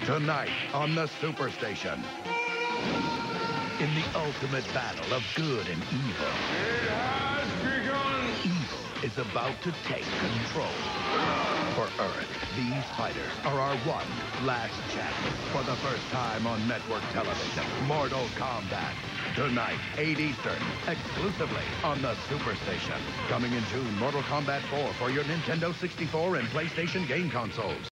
Tonight on the Superstation. In the ultimate battle of good and evil. It has begun! Evil is about to take control. For Earth, these fighters are our one last chance. For the first time on network television, Mortal Kombat. Tonight, 8 Eastern, exclusively on the Superstation. Coming in June, Mortal Kombat 4 for your Nintendo 64 and PlayStation game consoles.